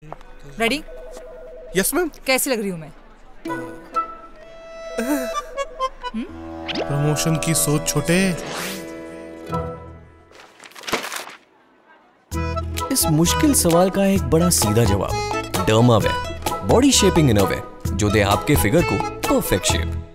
Ready? Yes ma'am. कैसी लग रही हूँ मैं? प्रमोशन की सोच छोटे। इस मुश्किल सवाल का एक बड़ा सीधा जवाब, डर्मावेयर, बॉडी शेपिंग इनरवेयर जो दे आपके फिगर को परफेक्ट शेप।